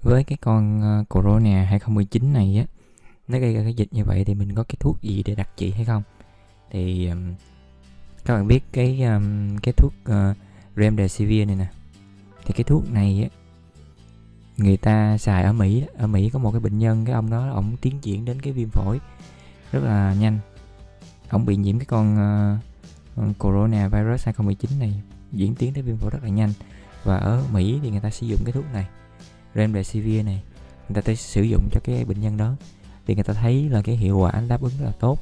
với cái con Corona 2019 này á, nó gây ra cái dịch như vậy thì mình có cái thuốc gì để đặc trị hay không? Thì các bạn biết cái thuốc Remdesivir này nè, thì cái thuốc này á, người ta xài ở Mỹ. Ở Mỹ có một cái bệnh nhân, cái ông đó ông tiến triển đến cái viêm phổi rất là nhanh. Ông bị nhiễm cái con Corona virus 2019 này, diễn tiến tới viêm phổi rất là nhanh. Và ở Mỹ thì người ta sử dụng cái thuốc này, Remdesivir này, người ta tới sử dụng cho cái bệnh nhân đó, thì người ta thấy là cái hiệu quả đáp ứng rất là tốt.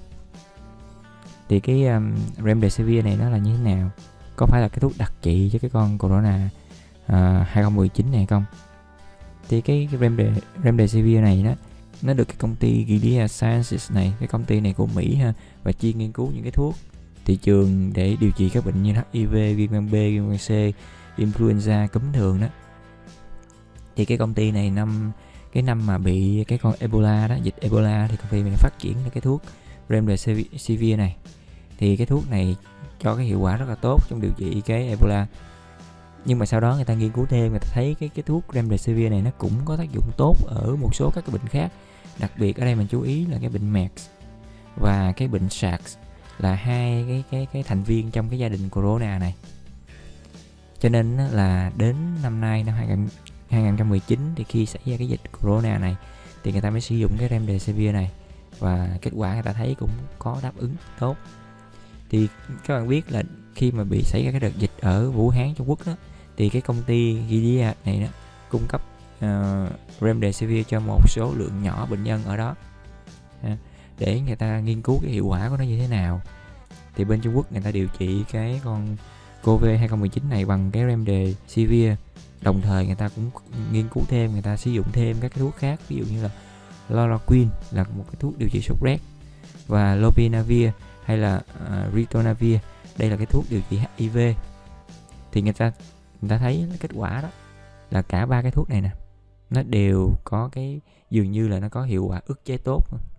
Thì cái Remdesivir này nó là như thế nào? Có phải là cái thuốc đặc trị cho cái con Corona 2019 này không? Thì cái Remdesivir này nó được cái công ty Gilead Sciences này, cái công ty này của Mỹ ha, và chuyên nghiên cứu những cái thuốc thị trường để điều trị các bệnh như HIV, viêm gan B, viêm gan C, influenza, cúm thường đó. Thì cái công ty này cái năm mà bị cái con Ebola đó, dịch Ebola, thì công ty mình phát triển ra cái thuốc Remdesivir này. Thì cái thuốc này cho cái hiệu quả rất là tốt trong điều trị cái Ebola. Nhưng mà sau đó người ta nghiên cứu thêm, người ta thấy cái thuốc Remdesivir này nó cũng có tác dụng tốt ở một số các cái bệnh khác. Đặc biệt ở đây mình chú ý là cái bệnh MERS và cái bệnh SARS là hai cái thành viên trong cái gia đình Corona này. Cho nên là đến năm nay, năm 2019, thì khi xảy ra cái dịch Corona này thì người ta mới sử dụng cái Remdesivir này, và kết quả người ta thấy cũng có đáp ứng tốt. Thì các bạn biết là khi mà bị xảy ra cái đợt dịch ở Vũ Hán, Trung Quốc đó, thì cái công ty Gilead này đó cung cấp Remdesivir cho một số lượng nhỏ bệnh nhân ở đó để người ta nghiên cứu cái hiệu quả của nó như thế nào. Thì bên Trung Quốc người ta điều trị cái con Covid 2019 này bằng cái Remdesivir. Đồng thời người ta cũng nghiên cứu thêm, người ta sử dụng thêm các cái thuốc khác, ví dụ như là Chloroquine là một cái thuốc điều trị sốt rét, và Lopinavir hay là Ritonavir, đây là cái thuốc điều trị HIV. Thì người ta thấy kết quả đó là cả ba cái thuốc này nè, nó đều có cái, dường như là nó có hiệu quả ức chế tốt.